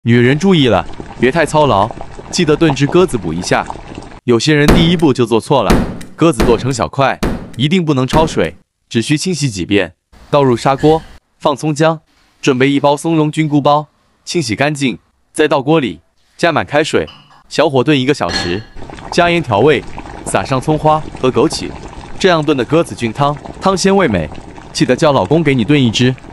女人注意了，别太操劳，记得炖只鸽子补一下。有些人第一步就做错了，鸽子剁成小块，一定不能焯水，只需清洗几遍，倒入砂锅，放葱姜，准备1包松茸菌菇包，清洗干净，再倒锅里，加满开水，小火炖1个小时，加盐调味，撒上葱花和枸杞，这样炖的鸽子菌汤，汤鲜味美。记得叫老公给你炖一只。